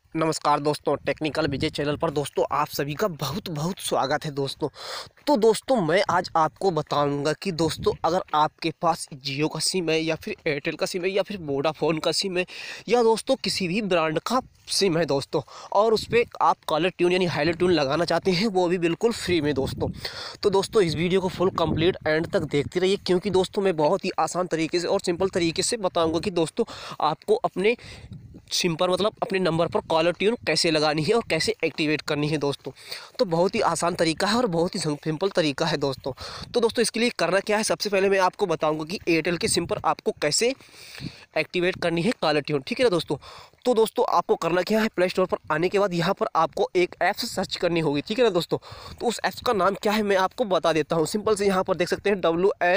नमस्कार दोस्तों, टेक्निकल विजय चैनल पर दोस्तों आप सभी का बहुत बहुत स्वागत है दोस्तों। तो दोस्तों मैं आज आपको बताऊंगा कि दोस्तों अगर आपके पास जियो का सिम है या फिर एयरटेल का सिम है या फिर वोडाफोन का सिम है या दोस्तों किसी भी ब्रांड का सिम है दोस्तों, और उस पर आप कॉलर ट्यून यानी हाईलर ट्यून लगाना चाहते हैं, वो भी बिल्कुल फ्री में दोस्तों। तो दोस्तों इस वीडियो को फुल कंप्लीट एंड तक देखते रहिए, क्योंकि दोस्तों मैं बहुत ही आसान तरीके से और सिंपल तरीके से बताऊँगा कि दोस्तों आपको अपने सिम पर मतलब अपने नंबर पर कॉलर ट्यून कैसे लगानी है और कैसे एक्टिवेट करनी है दोस्तों। तो बहुत ही आसान तरीका है और बहुत ही सिंपल तरीका है दोस्तों। तो दोस्तों इसके लिए करना क्या है, सबसे पहले मैं आपको बताऊंगा कि एयरटेल के सिम पर आपको कैसे एक्टिवेट करनी है कॉलर ट्यून, ठीक है ना दोस्तों। तो दोस्तों आपको करना क्या है, प्ले स्टोर पर आने के बाद यहाँ पर आपको एक ऐप्स सर्च करनी होगी, ठीक है ना दोस्तों। तो उस ऐप्स का नाम क्या है मैं आपको बता देता हूँ। सिंपल से यहाँ पर देख सकते हैं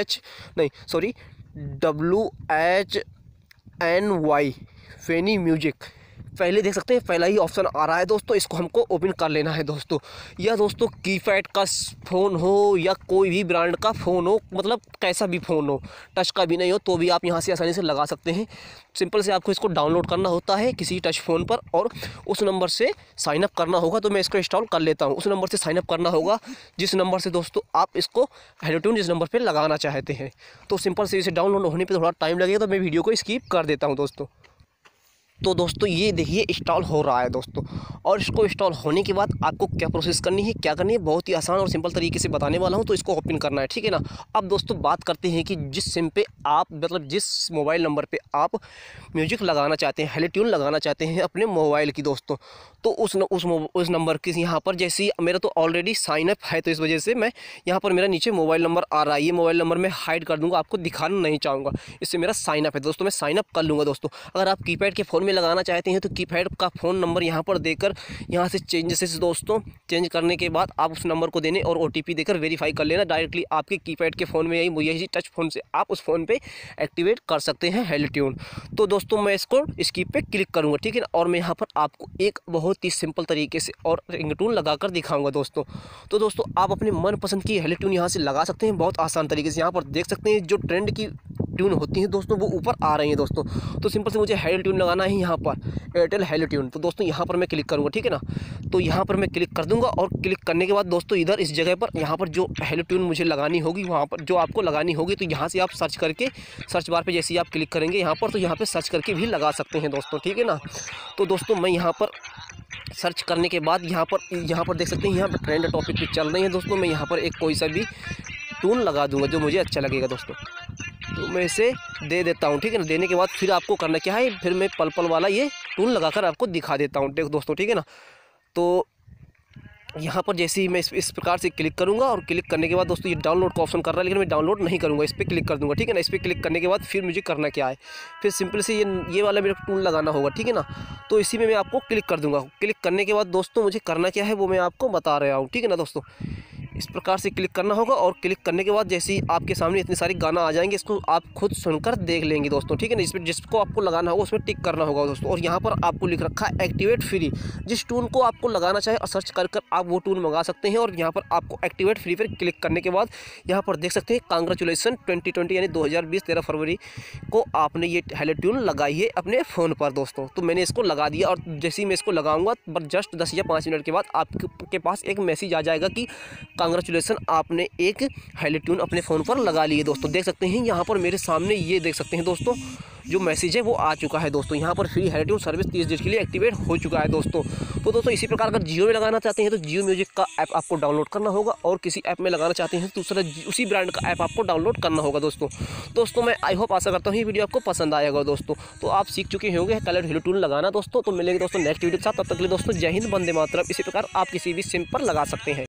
WHNY फेनी म्यूजिक, पहले देख सकते हैं पहला ही ऑप्शन आ रहा है दोस्तों। इसको हमको ओपन कर लेना है दोस्तों। या दोस्तों कीपैड का फ़ोन हो या कोई भी ब्रांड का फ़ोन हो, मतलब कैसा भी फ़ोन हो, टच का भी नहीं हो तो भी आप यहाँ से आसानी से लगा सकते हैं। सिंपल से आपको इसको डाउनलोड करना होता है किसी टच फ़ोन पर और उस नंबर से साइनअप करना होगा। तो मैं इसको इंस्टॉल कर लेता हूँ। उस नंबर से साइनअप करना होगा जिस नंबर से दोस्तों आप इसको हाईलर ट्यून जिस नंबर पर लगाना चाहते हैं। तो सिंपल से इसे डाउनलोड होने पर थोड़ा टाइम लगेगा, तो मैं वीडियो को स्किप कर देता हूँ दोस्तों। तो दोस्तों ये देखिए इंस्टॉल हो रहा है दोस्तों, और इसको इंस्टॉल होने के बाद आपको क्या प्रोसेस करनी है, क्या करनी है, बहुत ही आसान और सिंपल तरीके से बताने वाला हूं। तो इसको ओपन करना है, ठीक है ना। अब दोस्तों बात करते हैं कि जिस सिम पे आप मतलब जिस मोबाइल नंबर पे आप म्यूजिक लगाना चाहते हैं, हाईलर ट्यून लगाना चाहते हैं अपने मोबाइल की दोस्तों, तो उस नंबर के यहाँ पर जैसे मेरा तो ऑलरेडी साइनअप है, तो इस वजह से मैं यहाँ पर मेरा नीचे मोबाइल नंबर आ रहा है। ये मोबाइल नंबर मैं हाइड कर दूँगा, आपको दिखाना नहीं चाहूँगा, इससे मेरा साइनअप है दोस्तों। मैं साइनअप कर लूँगा दोस्तों। अगर आप कीपैड के फ़ोन में लगाना चाहते हैं तो कीपैड का फ़ोन नंबर यहाँ पर देकर यहाँ से चेंजेस दोस्तों, चेंज करने के बाद आप उस नंबर को देने और OTP देकर वेरीफाई कर लेना। डायरेक्टली आपके कीपैड के फ़ोन में यही टच फ़ोन से आप उस फ़ोन पे एक्टिवेट कर सकते हैं हाईलर ट्यून। तो दोस्तों मैं इसको स्किप पे क्लिक करूँगा, ठीक है ना। और मैं यहाँ पर आपको एक बहुत ही सिंपल तरीके से और रिंगटोन लगाकर दिखाऊँगा दोस्तों। तो दोस्तों आप अपने मनपसंद की हाईलर ट्यून यहाँ से लगा सकते हैं बहुत आसान तरीके से। यहाँ पर देख सकते हैं जो ट्रेंड की ट्यून होती है दोस्तों वो ऊपर आ रही है दोस्तों। तो सिंपल से मुझे हाईलर ट्यून लगाना है यहाँ पर, एयरटेल हाईलर ट्यून। तो दोस्तों यहाँ पर मैं क्लिक करूँगा, ठीक है ना। तो यहाँ पर मैं क्लिक कर दूँगा और क्लिक करने के बाद दोस्तों इधर इस जगह पर यहाँ पर जो हाईलर ट्यून मुझे लगानी होगी वहाँ पर जो आपको लगानी होगी, तो यहाँ से आप सर्च करके सर्च बार पर जैसे ही आप क्लिक करेंगे यहाँ पर, तो यहाँ पर सर्च करके भी लगा सकते हैं दोस्तों, ठीक है ना। तो दोस्तों मैं यहाँ पर सर्च करने के बाद यहाँ पर देख सकते हैं यहाँ पर ट्रेंड टॉपिक भी चल रही है दोस्तों। मैं यहाँ पर एक कोई सा भी ट्यून लगा दूँगा जो मुझे अच्छा लगेगा दोस्तों। तो मैं इसे दे देता हूँ, ठीक है ना। देने के बाद फिर आपको करना क्या है, फिर मैं पल पल वाला ये टूल लगाकर आपको दिखा देता हूँ देखो दोस्तों, ठीक है ना। तो यहाँ पर जैसे ही मैं इस प्रकार से क्लिक करूँगा और क्लिक करने के बाद दोस्तों ये डाउनलोड का ऑप्शन कर रहा है, लेकिन मैं डाउनलोड नहीं करूँगा, इस पर क्लिक कर दूँगा, ठीक है ना। इस पर क्लिक करने के बाद फिर मुझे करना क्या है, फिर सिंपल से ये वाला मेरे को टूल लगाना होगा, ठीक है ना। तो इसी में मैं आपको क्लिक कर दूँगा। क्लिक करने के बाद दोस्तों मुझे करना क्या है वो मैं आपको बता रहा हूँ, ठीक है ना दोस्तों। इस प्रकार से क्लिक करना होगा और क्लिक करने के बाद जैसे ही आपके सामने इतने सारे गाना आ जाएंगे, इसको आप खुद सुनकर देख लेंगे दोस्तों, ठीक है ना। इसमें जिसको आपको लगाना होगा उसमें टिक करना होगा दोस्तों। और यहाँ पर आपको लिख रखा है एक्टिवेट फ्री। जिस टून को आपको लगाना चाहे और सर्च कर आप वो टून मंगा सकते हैं। और यहाँ पर आपको एक्टिवेट फ्री पर क्लिक करने के बाद यहाँ पर देख सकते हैं कांग्रेचुलेसन 2020 यानी 2020 13 फरवरी को आपने ये हाईलर ट्यून लगाई है अपने फ़ोन पर दोस्तों। तो मैंने इसको लगा दिया और जैसे ही मैं इसको लगाऊंगा बस जस्ट 10 या 5 मिनट के बाद आपके पास एक मैसेज आ जाएगा कि कांग्रेचुलेसन आपने एक हाईलर ट्यून अपने फ़ोन पर लगा लिए दोस्तों। देख सकते हैं यहाँ पर मेरे सामने ये देख सकते हैं दोस्तों जो मैसेज है वो आ चुका है दोस्तों। यहाँ पर फ्री हाईलर ट्यून सर्विस 30 दिन के लिए एक्टिवेट हो चुका है दोस्तों। तो दोस्तों इसी प्रकार अगर जियो में लगाना चाहते हैं तो जियो म्यूजिक का ऐप आपको डाउनलोड करना होगा, और किसी ऐप में लगाना चाहते हैं तो दूसरा उसी ब्रांड का ऐप आपको डाउनलोड करना होगा दोस्तों। मैं आई होप आशा करता हूँ ये वीडियो आपको पसंद आएगा दोस्तों। तो आप सीख चुके होंगे कलर हाईलर ट्यून लगाना दोस्तों। तो मिलेंगे दोस्तों नेक्स्ट वीडियो के साथ, तब तक के लिए दोस्तों जय हिंद, वंदे मातरम। इसी प्रकार आप किसी भी सिम पर लगा सकते हैं।